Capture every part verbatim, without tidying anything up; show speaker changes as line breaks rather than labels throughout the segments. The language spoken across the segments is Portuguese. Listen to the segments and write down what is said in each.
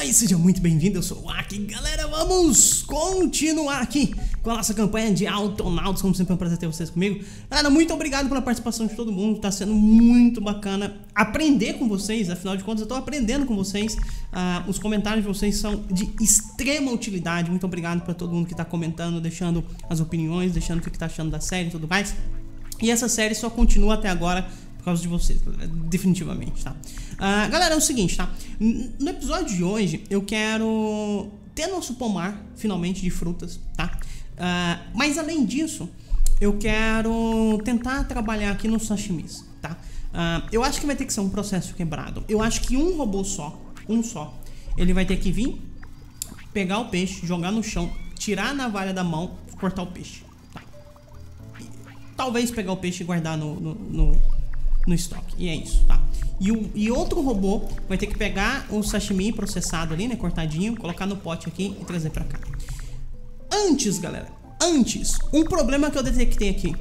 Fala aí, seja muito bem-vindo, eu sou o Aki. Galera, vamos continuar aqui com a nossa campanha de Autonautas. Como sempre é um prazer ter vocês comigo. Galera, muito obrigado pela participação de todo mundo, tá sendo muito bacana aprender com vocês. Afinal de contas, eu tô aprendendo com vocês. uh, Os comentários de vocês são de extrema utilidade. Muito obrigado pra todo mundo que tá comentando, deixando as opiniões, deixando o que tá achando da série e tudo mais. E essa série só continua até agora por causa de vocês, definitivamente, tá? Uh, galera, é o seguinte, tá? No episódio de hoje, eu quero ter nosso pomar, finalmente, de frutas, tá? Uh, mas, além disso, eu quero tentar trabalhar aqui nos sashimis, tá? Uh, eu acho que vai ter que ser um processo quebrado. Eu acho que um robô só, um só, ele vai ter que vir, pegar o peixe, jogar no chão, tirar a navalha da mão, cortar o peixe, tá? E, talvez pegar o peixe e guardar no... no, no no estoque, e é isso, tá? E, o, e outro robô vai ter que pegar o sashimi processado ali, né, cortadinho, colocar no pote aqui e trazer pra cá. Antes, galera, antes, um problema que eu detectei aqui.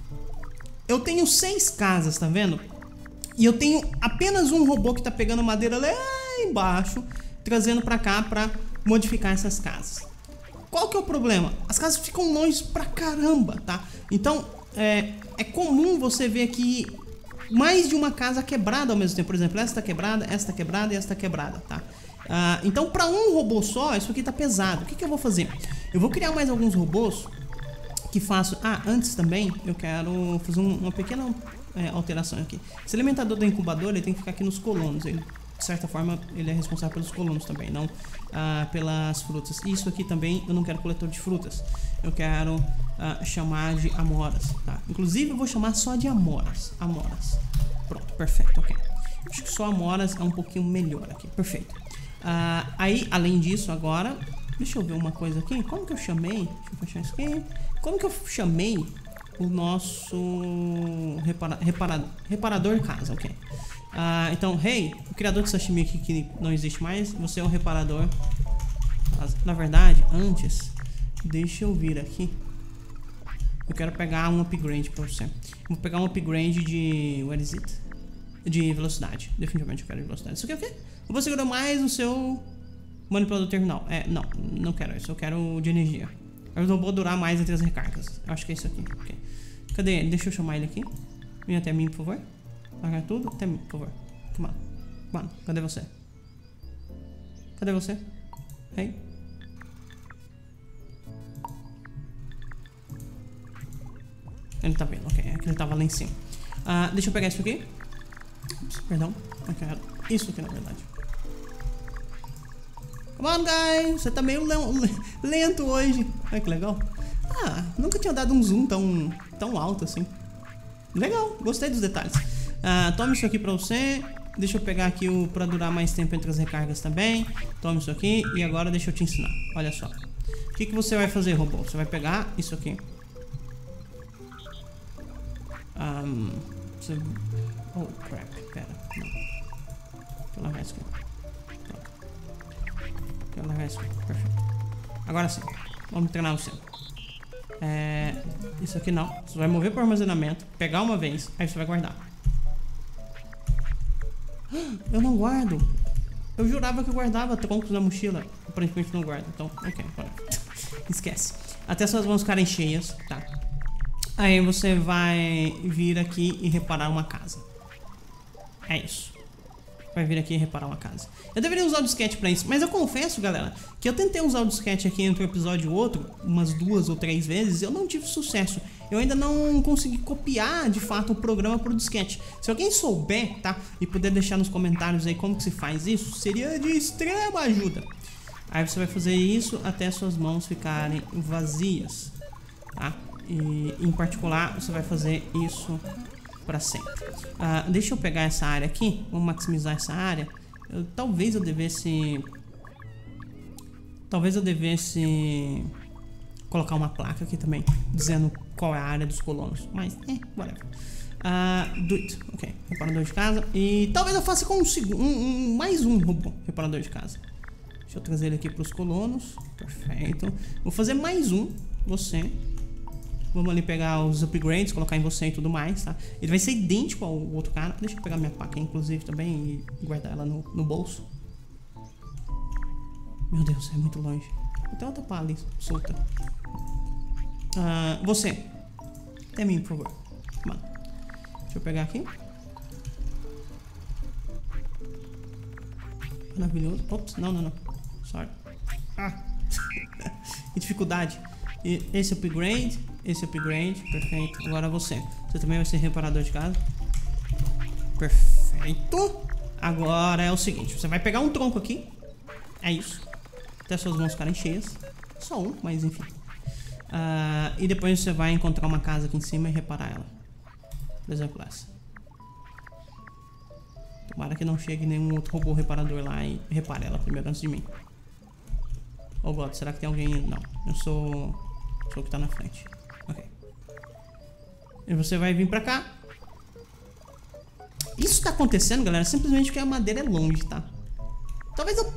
Eu tenho seis casas, tá vendo? E eu tenho apenas um robô que tá pegando madeira lá embaixo, trazendo pra cá pra modificar essas casas. Qual que é o problema? As casas ficam longe pra caramba, tá? Então, é, é comum você ver aqui mais de uma casa quebrada ao mesmo tempo. Por exemplo, essa tá quebrada, essa tá quebrada e essa tá quebrada, tá? Uh, então, para um robô só, isso aqui tá pesado. O que que eu vou fazer? Eu vou criar mais alguns robôs que façam... Ah, antes também, eu quero fazer um, uma pequena é, alteração aqui. Esse alimentador da incubadora, ele tem que ficar aqui nos colonos. Ele, de certa forma, ele é responsável pelos colonos também, não uh, pelas frutas. Isso aqui também, eu não quero coletor de frutas. Eu quero uh, chamar de amoras, tá? Inclusive, eu vou chamar só de amoras. Amoras. Pronto, perfeito, ok. Acho que só amoras é um pouquinho melhor aqui, perfeito. Uh, aí, além disso, agora... Deixa eu ver uma coisa aqui. Como que eu chamei? Deixa eu fechar isso aqui. Como que eu chamei o nosso repara, repara, reparador de casa, ok. Uh, então, hey, o criador de sashimi aqui que não existe mais, você é o reparador. Na verdade, antes... Deixa eu vir aqui. Eu quero pegar um upgrade pra você. Vou pegar um upgrade de... Where is it? De velocidade. Definitivamente eu quero de velocidade. Isso aqui é o quê? Você ganhou mais o seu manipulador terminal. É, não, não quero isso. Eu quero de energia. Eu não vou durar mais entre as recargas. Eu acho que é isso aqui. Okay. Cadê ele? Deixa eu chamar ele aqui. Vem até mim, por favor. Larga tudo. Até mim, por favor. Come on. Come on. Cadê você? Cadê você? Hey. Ele tá vendo, ok. É que ele tava lá em cima. Uh, deixa eu pegar isso aqui. Ups, perdão. Eu quero isso aqui, na verdade. Come on, guys. Você tá meio lento hoje. Olha que legal. Ah, nunca tinha dado um zoom tão, tão alto assim. Legal, gostei dos detalhes. Uh, toma isso aqui pra você. Deixa eu pegar aqui o pra durar mais tempo entre as recargas também. Toma isso aqui. E agora deixa eu te ensinar. Olha só. O que, que você vai fazer, robô? Você vai pegar isso aqui. Um, você... Oh, crap, pera, não. Deixa eu largar isso aqui. Pronto. Deixa eu largar isso aqui, perfeito. Agora sim, vamos treinar você. É... Isso aqui não, você vai mover para o armazenamento, pegar uma vez, aí você vai guardar. Eu não guardo. Eu jurava que eu guardava troncos na mochila. Aparentemente não guardo, então, ok, esquece. Até suas mãos ficarem cheias, tá? Aí você vai vir aqui e reparar uma casa. É isso. Vai vir aqui e reparar uma casa. Eu deveria usar o disquete pra isso, mas eu confesso, galera, que eu tentei usar o disquete aqui entre um episódio e outro, umas duas ou três vezes, e eu não tive sucesso. Eu ainda não consegui copiar, de fato, o programa pro disquete. Se alguém souber, tá? E puder deixar nos comentários aí como que se faz isso, seria de extrema ajuda. Aí você vai fazer isso até suas mãos ficarem vazias, tá? E em particular você vai fazer isso para sempre. uh, Deixa eu pegar essa área aqui. Vamos maximizar essa área. eu, Talvez eu devesse Talvez eu devesse colocar uma placa aqui também dizendo qual é a área dos colonos. Mas, é, whatever. uh, Do it, ok, reparador de casa. E talvez eu faça com um, um, um mais um robô reparador de casa. Deixa eu trazer ele aqui para os colonos. Perfeito. Vou fazer mais um. Você Vamos ali pegar os upgrades, colocar em você e tudo mais, tá? Ele vai ser idêntico ao outro cara. Deixa eu pegar minha faca, inclusive, também e guardar ela no, no bolso. Meu Deus, é muito longe. Tem outra pá ali, solta. Uh, você. Até mim, por favor. Mano. Deixa eu pegar aqui. Maravilhoso. Ops, não, não, não. Sorry. Ah. Que dificuldade. E esse upgrade. Esse upgrade. Perfeito. Agora você. Você também vai ser reparador de casa. Perfeito. Agora é o seguinte. Você vai pegar um tronco aqui. É isso. Até suas mãos ficarem cheias. Só um, mas enfim. Uh, e depois você vai encontrar uma casa aqui em cima e reparar ela. Por exemplo, essa. Tomara que não chegue nenhum outro robô reparador lá e repare ela primeiro antes de mim. Oh God, será que tem alguém? Não, eu sou... Sou o que tá na frente. Ok. E você vai vir pra cá. Isso tá acontecendo, galera, simplesmente porque a madeira é longe, tá? Talvez eu...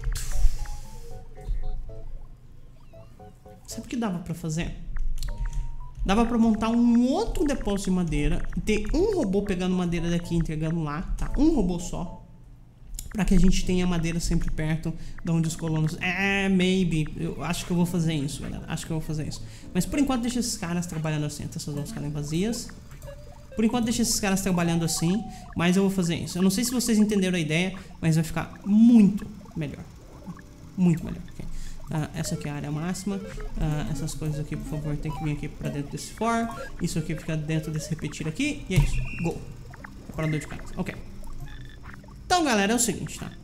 Sabe o que dava pra fazer? Dava pra montar um outro depósito de madeira, ter um robô pegando madeira daqui e entregando lá, tá? Um robô só. Pra que a gente tenha madeira sempre perto de onde os colonos... É, maybe. Eu acho que eu vou fazer isso, galera. Acho que eu vou fazer isso. Mas por enquanto deixa esses caras trabalhando assim. Até essas mãos ficarem vazias. Por enquanto deixa esses caras trabalhando assim. Mas eu vou fazer isso. Eu não sei se vocês entenderam a ideia, mas vai ficar muito melhor. Muito melhor. Okay. Uh, essa aqui é a área máxima. Uh, essas coisas aqui, por favor, tem que vir aqui pra dentro desse for. Isso aqui fica dentro desse repetir aqui. E é isso. Go. Reparador de casa. Ok. Então, galera, é o seguinte, tá?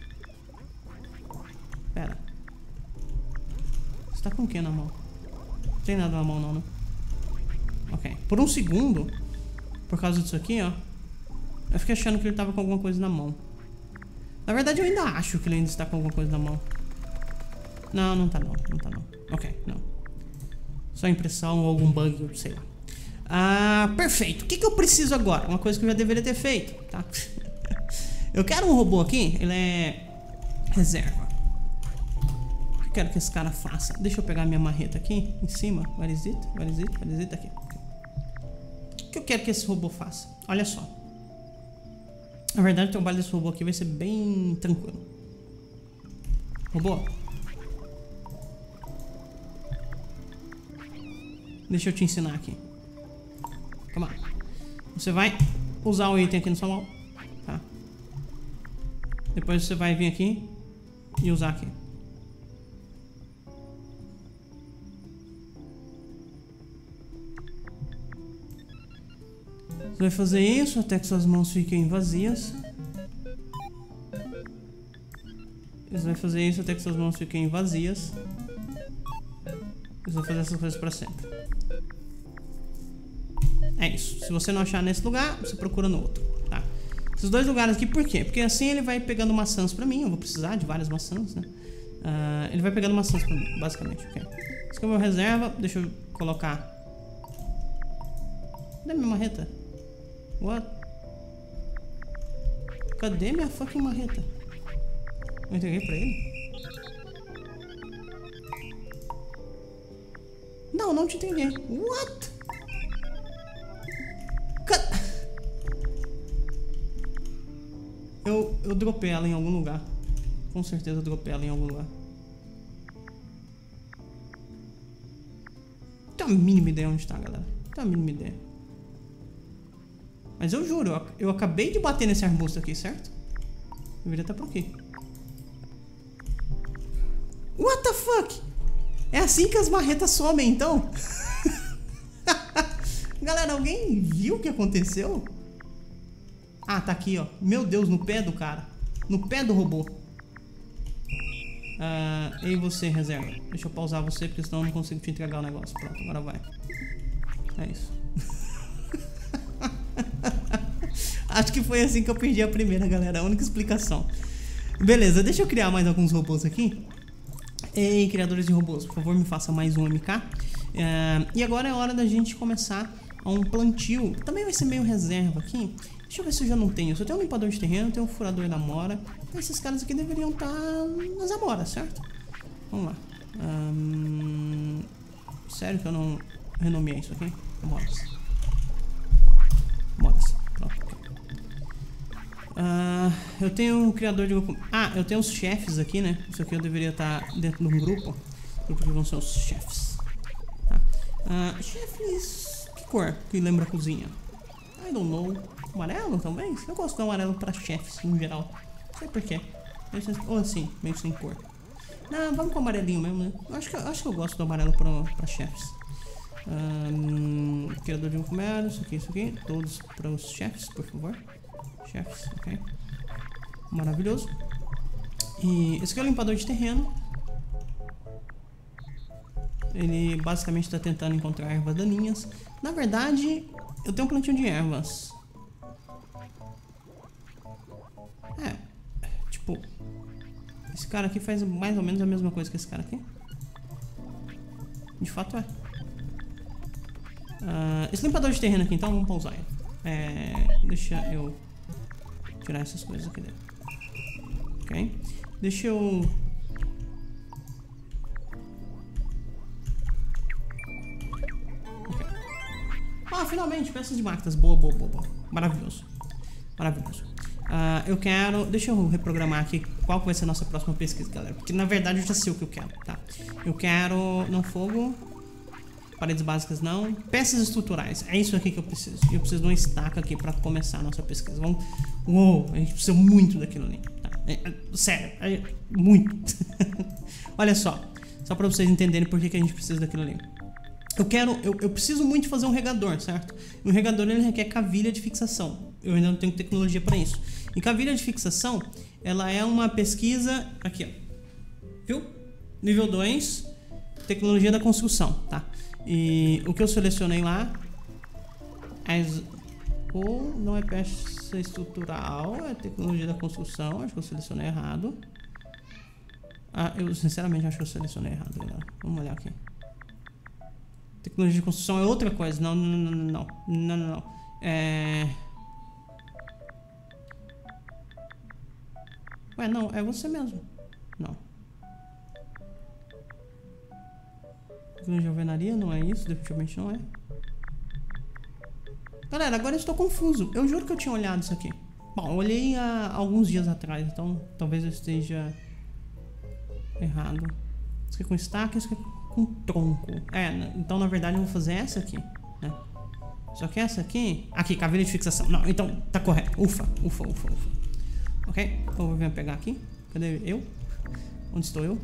Pera. Você tá com o que na mão? Não tem nada na mão, não, né? Ok. Por um segundo, por causa disso aqui, ó, eu fiquei achando que ele tava com alguma coisa na mão. Na verdade, eu ainda acho que ele ainda está com alguma coisa na mão. Não, não tá não, não tá não. Ok, não. Só impressão ou algum bug, sei lá. Ah, perfeito. O que que eu preciso agora? Uma coisa que eu já deveria ter feito, tá? Eu quero um robô aqui, ele é reserva. O que eu quero que esse cara faça? Deixa eu pegar minha marreta aqui, em cima. Where is it? Where is it? Where is it? Aqui. O que eu quero que esse robô faça? Olha só. Na verdade, o trabalho desse robô aqui vai ser bem tranquilo. Robô. Deixa eu te ensinar aqui. Calma. Você vai usar o item aqui na sua mão. Tá? Depois você vai vir aqui e usar aqui. Você vai fazer isso até que suas mãos fiquem vazias. Você vai fazer isso até que suas mãos fiquem vazias. Você vai fazer essas coisas pra sempre. É isso. Se você não achar nesse lugar, você procura no outro, tá? Esses dois lugares aqui, por quê? Porque assim ele vai pegando maçãs pra mim. Eu vou precisar de várias maçãs, né? Uh, ele vai pegando maçãs pra mim, basicamente, ok? Isso aqui é o meu reserva. Deixa eu colocar... Cadê minha marreta? What? Cadê minha fucking marreta? Eu entreguei pra ele? Não, não te entreguei. What? Eu, eu dropei ela em algum lugar. Com certeza eu dropei ela em algum lugar. Não tenho a mínima ideia onde tá, galera. Não tenho a mínima ideia. Mas eu juro, eu, eu acabei de bater nesse arbusto aqui, certo? Eu deveria estar por aqui. What the fuck? É assim que as marretas somem, então? Galera, alguém viu o que aconteceu? Ah, tá aqui, ó. Meu Deus, no pé do cara. No pé do robô. Ah, e você, reserva. Deixa eu pausar você, porque senão eu não consigo te entregar o negócio. Pronto, agora vai. É isso. Acho que foi assim que eu perdi a primeira, galera. A única explicação. Beleza, deixa eu criar mais alguns robôs aqui. Ei, criadores de robôs, por favor, me faça mais um M K. É, e agora é hora da gente começar um plantio. Também vai ser meio reserva aqui. Deixa eu ver se eu já não tenho. Se eu tenho um limpador de terreno, eu tenho um furador da amora. Esses caras aqui deveriam estar nas amoras, certo? Vamos lá. Hum, sério que eu não renomeei isso aqui? Amoras. Amoras. Pronto. Uh, eu tenho um criador de grupo. Ah, eu tenho os chefes aqui, né? Isso aqui eu deveria estar dentro de um grupo. Grupo que vão ser os chefes. Tá. Uh, chefes. Que cor que lembra a cozinha? I don't know. Amarelo também? Eu gosto do amarelo para chefes no geral. Não sei porquê. Ou assim, meio sem cor. Não, vamos com o amarelinho mesmo, né? Acho que, acho que eu gosto do amarelo para chefes. Um, criador de um comércio, isso aqui, isso aqui. Todos para os chefes, por favor. Chefes, ok. Maravilhoso. E esse aqui é o limpador de terreno. Ele basicamente está tentando encontrar ervas daninhas. Na verdade, eu tenho um plantio de ervas. É, tipo, esse cara aqui faz mais ou menos a mesma coisa que esse cara aqui. De fato é. Uh, esse limpador de terreno aqui, então, vamos pausar ele. É, deixa eu tirar essas coisas aqui dentro. Ok. Deixa eu... Okay. Ah, finalmente, peças de máquinas. Boa, boa, boa, boa. Maravilhoso. Maravilhoso. Uh, eu quero... Deixa eu reprogramar aqui qual vai ser a nossa próxima pesquisa, galera. Porque, na verdade, eu já sei o que eu quero, tá? Eu quero... Não fogo... Paredes básicas não. Peças estruturais. É isso aqui que eu preciso. Eu preciso de uma estaca aqui pra começar a nossa pesquisa. Vamos... Uou, a gente precisa muito daquilo ali. Tá? É, é, sério, é, muito. Olha só. Só pra vocês entenderem por que, que a gente precisa daquilo ali. Eu quero... Eu, eu preciso muito fazer um regador, certo? E um regador, ele requer cavilha de fixação. Eu ainda não tenho tecnologia pra isso. E cavilha de fixação, ela é uma pesquisa... Aqui, ó. Viu? Nível dois. Tecnologia da construção, tá? E o que eu selecionei lá é... Ou não é peça estrutural, é tecnologia da construção. Acho que eu selecionei errado. Ah, eu sinceramente acho que eu selecionei errado, galera. Vamos olhar aqui. Tecnologia de construção é outra coisa. Não, não, não, não, não, não, não. É... Ué, não, é você mesmo. Não. Tecnologia de alvenaria, não é isso? Definitivamente não é. Galera, agora eu estou confuso. Eu juro que eu tinha olhado isso aqui. Bom, eu olhei há alguns dias atrás, então talvez eu esteja errado. Isso aqui é com estaca, isso aqui é com tronco. É, então na verdade eu vou fazer essa aqui, né? Só que essa aqui... Aqui, cavilha de fixação. Não, então tá correto. Ufa, ufa, ufa, ufa. Ok, então eu vou pegar aqui. Cadê eu? Onde estou eu?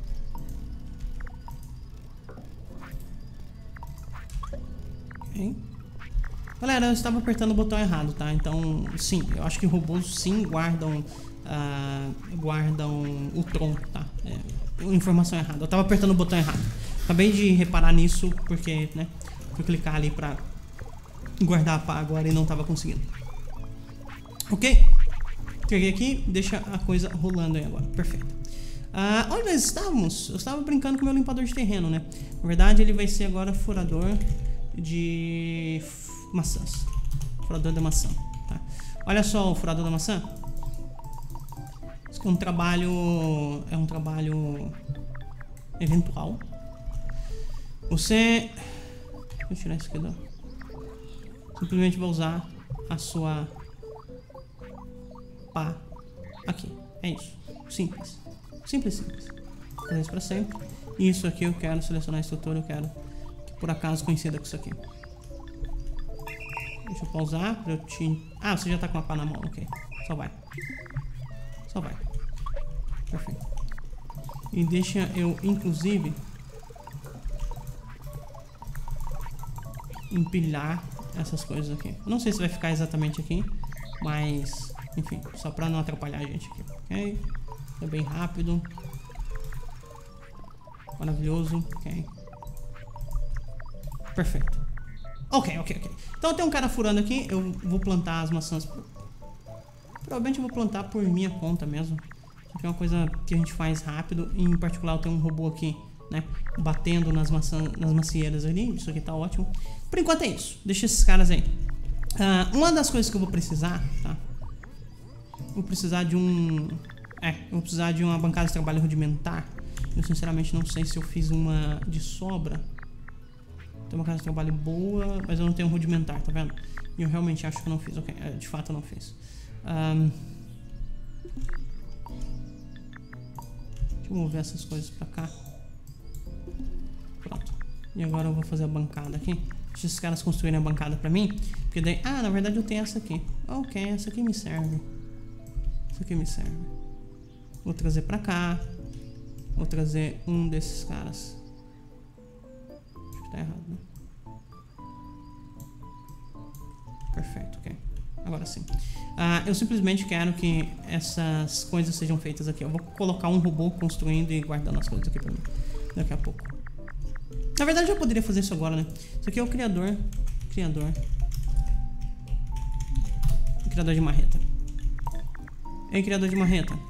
Ok. Galera, eu estava apertando o botão errado, tá? Então, sim, eu acho que robôs sim guardam uh, guardam o tronco, tá? É, informação errada. Eu estava apertando o botão errado. Acabei de reparar nisso porque, né? Fui clicar ali pra guardar a pá agora e não estava conseguindo. Ok? Cliquei aqui, deixa a coisa rolando aí agora. Perfeito. Uh, onde nós estávamos? Eu estava brincando com o meu limpador de terreno, né? Na verdade, ele vai ser agora furador de maçãs. Furador da maçã, tá? Olha só o furador da maçã. Isso aqui é um trabalho... É um trabalho... eventual. Você... Deixa eu tirar isso aqui, ó. Simplesmente vai usar a sua... pá aqui. É isso. Simples. Simples, simples. Fazer isso pra sempre. E isso aqui eu quero selecionar a estrutura. Eu quero que por acaso coincida com isso aqui. Deixa eu pausar pra eu te... Ah, você já tá com a pá na mão. Ok. Só vai. Só vai. Perfeito. E deixa eu, inclusive... empilhar essas coisas aqui. Eu não sei se vai ficar exatamente aqui. Mas... enfim, só pra não atrapalhar a gente aqui. Ok? É bem rápido. Maravilhoso. Ok. Perfeito. Ok, ok, ok. Então tem um cara furando aqui. Eu vou plantar as maçãs. Provavelmente eu vou plantar por minha conta mesmo. Isso aqui é uma coisa que a gente faz rápido. Em particular eu tenho um robô aqui, né? Batendo nas, maçã, nas macieiras ali. Isso aqui tá ótimo. Por enquanto é isso. Deixa esses caras aí. Uh, uma das coisas que eu vou precisar, tá? Vou precisar de um... É, eu vou precisar de uma bancada de trabalho rudimentar. Eu sinceramente não sei se eu fiz uma de sobra. Tem uma casa de trabalho boa, mas eu não tenho um rudimentar, tá vendo? E eu realmente acho que eu não fiz, ok, de fato eu não fiz. Um, deixa eu mover essas coisas pra cá. Pronto. E agora eu vou fazer a bancada aqui. Deixa esses caras construírem a bancada pra mim. Porque daí... Ah, na verdade eu tenho essa aqui. Ok, essa aqui me serve. Essa aqui me serve. Vou trazer pra cá. Vou trazer um desses caras. Acho que tá errado, né? Perfeito, ok. Agora sim. Ah, eu simplesmente quero que essas coisas sejam feitas aqui. Eu vou colocar um robô construindo e guardando as coisas aqui pra mim. Daqui a pouco. Na verdade eu poderia fazer isso agora, né? Isso aqui é o criador. Criador. O criador de marreta. Ei, criador de marreta.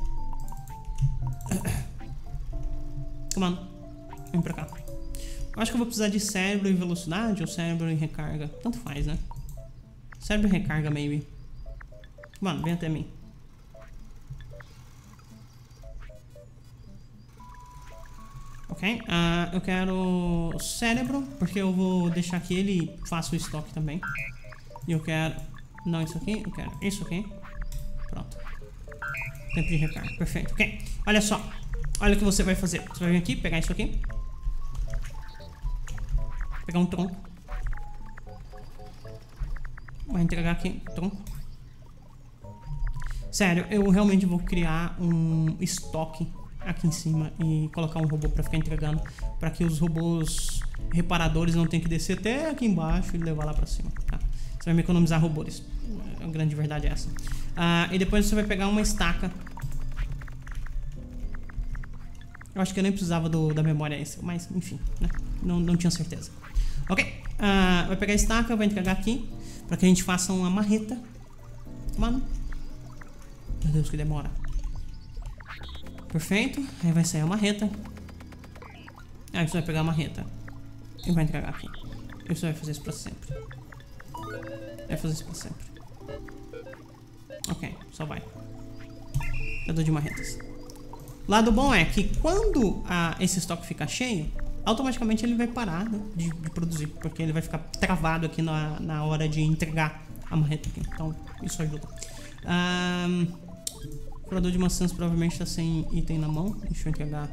Come on. Vem pra cá. Eu acho que eu vou precisar de cérebro e velocidade ou cérebro e recarga. Tanto faz, né? Cérebro e recarga, maybe. Mano, vem até mim. Ok. Uh, eu quero cérebro, porque eu vou deixar que ele faça o estoque também. E eu quero... Não isso aqui, eu quero isso aqui. Pronto. Tempo de recarga. Perfeito. Ok. Olha só. Olha o que você vai fazer. Você vai vir aqui, pegar isso aqui. Pegar um tronco. Vai entregar aqui, tronco. Sério, eu realmente vou criar um estoque aqui em cima e colocar um robô pra ficar entregando, pra que os robôs reparadores não tenham que descer até aqui embaixo e levar lá pra cima, tá? Você vai me economizar robôs. A grande verdade é essa. Ah, e depois você vai pegar uma estaca. Eu acho que eu nem precisava do, da memória essa, mas enfim, né? Não, não tinha certeza. Ok. Ah, vai pegar a estaca, vai entregar aqui, pra que a gente faça uma marreta. Mano. Meu Deus, que demora. Perfeito. Aí vai sair a marreta. Aí você vai pegar a marreta e vai entregar aqui. E você vai fazer isso pra sempre. Vai fazer isso pra sempre. Ok, só vai. Criador de marretas. Lado bom é que quando ah, esse estoque ficar cheio, automaticamente ele vai parar, né, de, de produzir. Porque ele vai ficar travado aqui na, na hora de entregar a marreta aqui. Então isso ajuda. Um, o curador de maçãs provavelmente está sem item na mão. Deixa eu entregar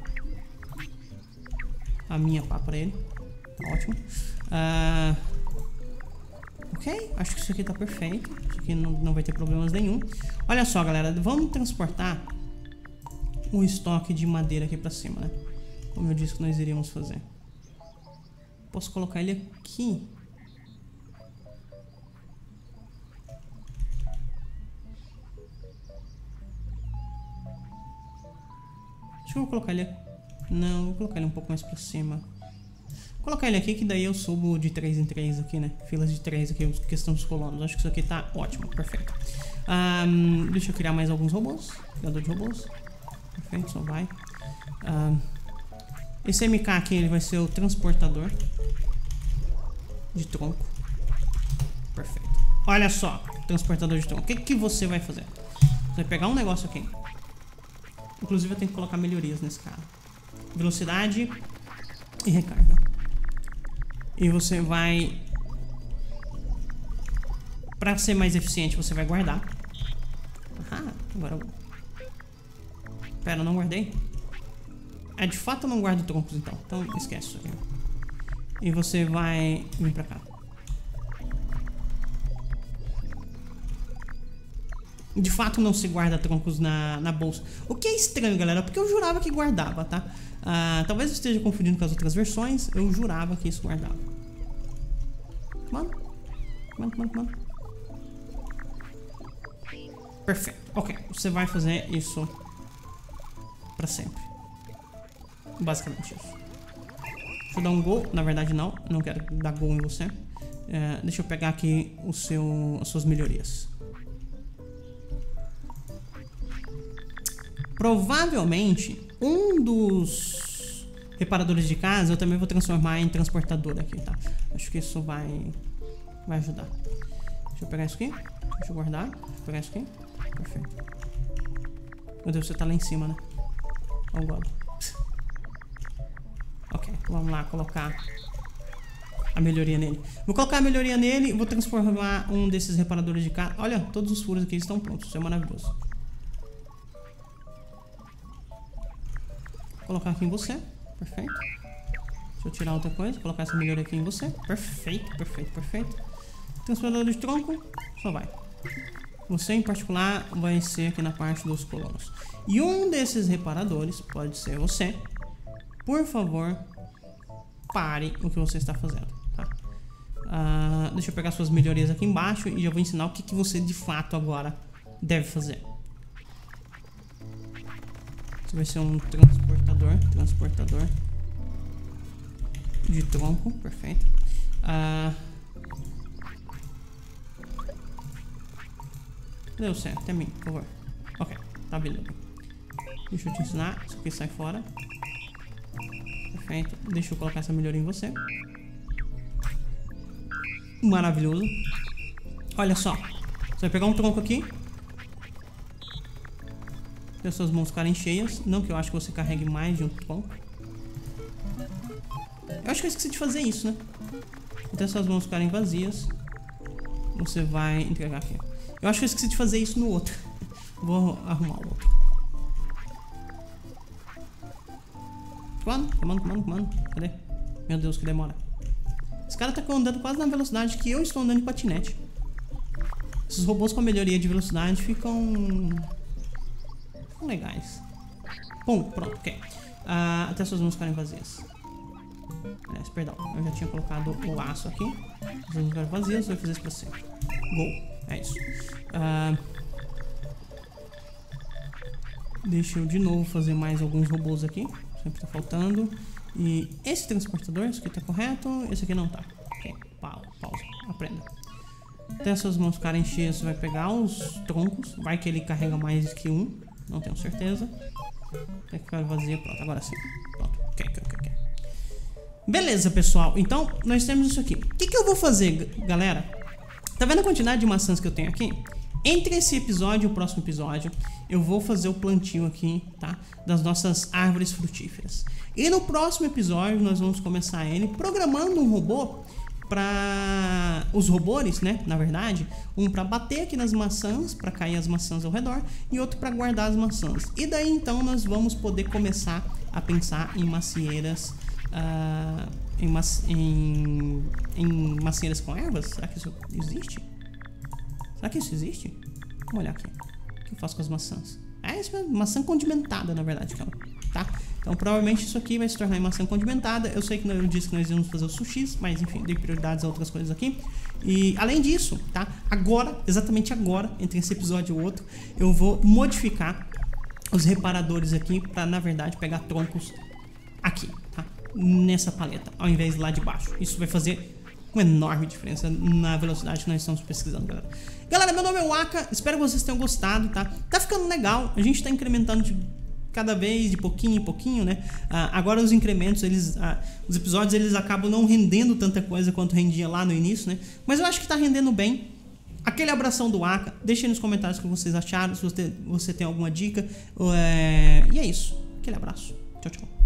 a minha pá pra ele. Tá ótimo. Uh, ok, acho que isso aqui tá perfeito. Isso aqui não, não vai ter problemas nenhum. Olha só, galera, vamos transportar o estoque de madeira aqui pra cima, né? Como eu disse que nós iríamos fazer. Posso colocar ele aqui. Acho que eu vou colocar ele aqui. Não, vou colocar ele um pouco mais pra cima. Vou colocar ele aqui, que daí eu subo de três em três aqui, né? Filas de três aqui, questão dos colonos. Acho que isso aqui tá ótimo, perfeito. Um, deixa eu criar mais alguns robôs. Criador de robôs. Perfeito, só vai. Um, esse M K aqui, ele vai ser o transportador de tronco. Perfeito. Olha só, transportador de tronco. O que, que você vai fazer? Você vai pegar um negócio aqui. Inclusive eu tenho que colocar melhorias nesse cara. Velocidade e recarga. E você vai... Pra ser mais eficiente, você vai guardar. Ah, agora eu... Pera, eu não guardei? É, de fato eu não guardo troncos então. Então esquece isso aqui. E você vai vir pra cá. De fato não se guarda troncos na, na bolsa. O que é estranho, galera, porque eu jurava que guardava, tá? Ah, talvez eu esteja confundindo com as outras versões. Eu jurava que isso guardava. Mano. Mano, mano, mano. Perfeito. Ok, você vai fazer isso pra sempre. Basicamente isso. Deixa eu dar um gol. Na verdade não, não quero dar gol em você. É, deixa eu pegar aqui o seu, as suas melhorias. Provavelmente um dos reparadores de casa eu também vou transformar em transportador aqui, tá? Acho que isso vai vai ajudar. Deixa eu pegar isso aqui. Deixa eu guardar. Deixa eu pegar isso aqui. Perfeito. Meu Deus, você tá lá em cima, né? Oh, God. Ok, vamos lá colocar a melhoria nele. Vou colocar a melhoria nele e vou transformar um desses reparadores de carro. Olha, todos os furos aqui estão prontos. Isso é maravilhoso. Vou colocar aqui em você. Perfeito. Deixa eu tirar outra coisa. Colocar essa melhoria aqui em você. Perfeito, perfeito, perfeito. Transformador de tronco. Só vai. Você em particular vai ser aqui na parte dos colonos. E um desses reparadores pode ser você. Por favor, pare o que você está fazendo, tá? Uh, deixa eu pegar suas melhorias aqui embaixo e já vou ensinar o que, que você de fato agora deve fazer. Você vai ser um transportador, transportador de tronco, perfeito. Uh, Deu certo, até mim, por favor. Ok, tá beleza. Deixa eu te ensinar, isso aqui sai fora. Perfeito, deixa eu colocar essa melhoria em você. Maravilhoso. Olha só, você vai pegar um tronco aqui. Tem suas mãos ficarem cheias. Não que eu acho que você carregue mais de um tronco. Eu acho que eu esqueci de fazer isso, né? Até suas mãos ficarem vazias, você vai entregar aqui. Eu acho que eu esqueci de fazer isso no outro. Vou arrumar o outro. Comando, comando, comando, comando. Cadê? Meu Deus, que demora. Esse cara tá andando quase na velocidade que eu estou andando de patinete. Esses robôs com a melhoria de velocidade ficam... ficam legais. Bom, pronto, ok. Uh, até suas mãos ficarem vazias. Aliás, perdão. Eu já tinha colocado o aço aqui. As mãos ficaram vazias, eu vou fazer isso pra você. Gol. É isso. Uh, deixa eu de novo fazer mais alguns robôs aqui. Sempre tá faltando. E esse transportador, esse aqui tá correto. Esse aqui não tá. Ok, pausa, pausa. Aprenda. Até as suas mãos ficarem cheias, você vai pegar os troncos. Vai que ele carrega mais que um. Não tenho certeza. Tem que ficar vazio. Pronto, agora sim. Pronto. Ok, ok, ok. Beleza, pessoal. Então, nós temos isso aqui. O que, que eu vou fazer, galera? Tá vendo a quantidade de maçãs que eu tenho aqui? Entre esse episódio e o próximo episódio, eu vou fazer o plantio aqui, tá? Das nossas árvores frutíferas. E no próximo episódio, nós vamos começar ele programando um robô para os robôs, né? Na verdade, um para bater aqui nas maçãs, para cair as maçãs ao redor, e outro para guardar as maçãs. E daí, então, nós vamos poder começar a pensar em macieiras... Uh, em, mac em, em macieiras com ervas? Será que isso existe? Será que isso existe? Vamos olhar aqui. O que eu faço com as maçãs? É isso mesmo, maçã condimentada, na verdade, tá? Então, provavelmente isso aqui vai se tornar em maçã condimentada. Eu sei que eu disse que nós íamos fazer o sushis, mas enfim, dei prioridades a outras coisas aqui. E além disso, tá? Agora, exatamente agora, entre esse episódio e o outro, eu vou modificar os reparadores aqui para, na verdade, pegar troncos aqui, tá? Nessa paleta, ao invés de lá de baixo. Isso vai fazer uma enorme diferença na velocidade que nós estamos pesquisando, galera. Galera, meu nome é Waka, espero que vocês tenham gostado, tá? Tá ficando legal, a gente tá incrementando de cada vez, de pouquinho em pouquinho, né? Ah, agora os incrementos, eles, ah, os episódios, eles acabam não rendendo tanta coisa quanto rendia lá no início, né? Mas eu acho que tá rendendo bem. Aquele abração do Waka, deixem nos comentários o que vocês acharam, se você, você tem alguma dica. É... E é isso, aquele abraço. Tchau, tchau.